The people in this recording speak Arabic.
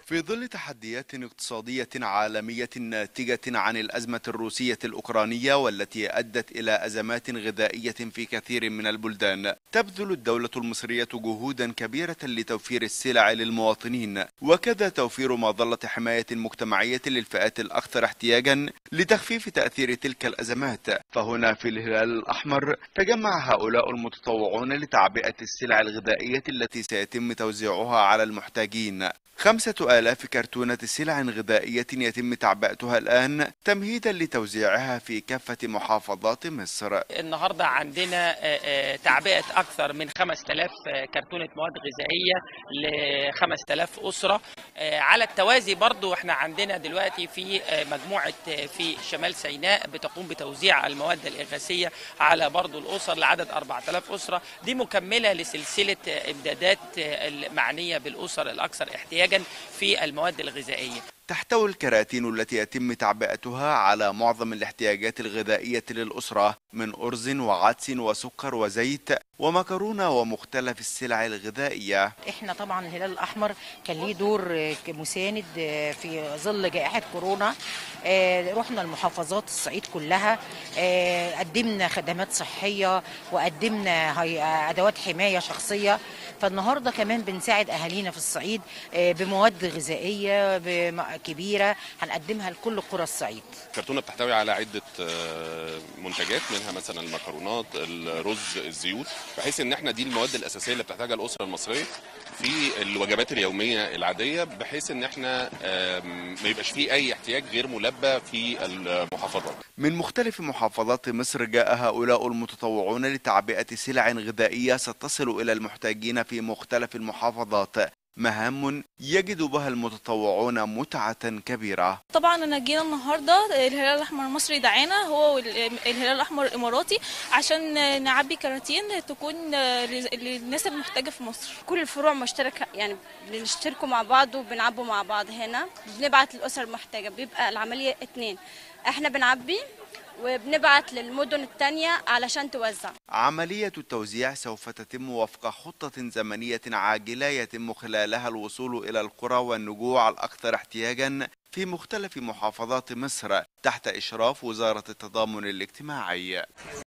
في ظل تحديات اقتصادية عالمية ناتجة عن الأزمة الروسية الأوكرانية والتي أدت إلى أزمات غذائية في كثير من البلدان، تبذل الدولة المصرية جهودا كبيرة لتوفير السلع للمواطنين، وكذا توفير مظلة حماية مجتمعية للفئات الأكثر احتياجا لتخفيف تأثير تلك الأزمات. فهنا في الهلال الأحمر تجمع هؤلاء المتطوعون لتعبئة السلع الغذائية التي سيتم توزيعها على المحتاجين. 5000 كرتونة سلع غذائية يتم تعبئتها الآن تمهيدا لتوزيعها في كافة محافظات مصر. النهاردة عندنا تعبئة أكثر من 5000 كرتونة مواد غذائية ل 5000 أسرة. على التوازي برضو احنا عندنا دلوقتي في مجموعة في شمال سيناء بتقوم بتوزيع المواد الإغاثية على برضو الأسر لعدد 4000 أسرة. دي مكملة لسلسلة إمدادات المعنية بالأسر الأكثر احتياجا في المواد الغذائية. تحتوي الكراتين التي يتم تعبئتها على معظم الاحتياجات الغذائية للأسرة من أرز وعدس وسكر وزيت ومكرونة ومختلف السلع الغذائية. احنا طبعا الهلال الأحمر كان ليه دور مساند في ظل جائحة كورونا. رحنا المحافظات الصعيد كلها، قدمنا خدمات صحية وقدمنا أدوات حماية شخصية. فالنهاردة كمان بنساعد أهالينا في الصعيد بمواد غذائية كبيرة هنقدمها لكل قرى الصعيد. الكرتونة بتحتوي على عدة منتجات، منها مثلا المكرونات، الرز، الزيوت، بحيث ان احنا دي المواد الأساسية اللي بتحتاجها الأسرة المصرية في الوجبات اليومية العادية، بحيث ان احنا ما يبقاش فيه أي احتياج غير ملبى في المحافظات. من مختلف محافظات مصر جاء هؤلاء المتطوعون لتعبئة سلع غذائية ستصل إلى المحتاجين في مختلف المحافظات، مهام يجد بها المتطوعون متعة كبيرة. طبعا انا جينا النهارده الهلال الاحمر المصري دعانا هو والهلال الاحمر الاماراتي عشان نعبي كراتين تكون للناس المحتاجه في مصر. كل الفروع مشتركه، يعني بنشتركوا مع بعض وبنعبوا مع بعض هنا، بنبعت للاسر المحتاجه. بيبقى العمليه اتنين، احنا بنعبي وبنبعت للمدن التانية علشان توزع. عملية التوزيع سوف تتم وفق خطة زمنية عاجلة يتم خلالها الوصول إلى القرى والنجوع الأكثر احتياجا في مختلف محافظات مصر تحت إشراف وزارة التضامن الاجتماعي.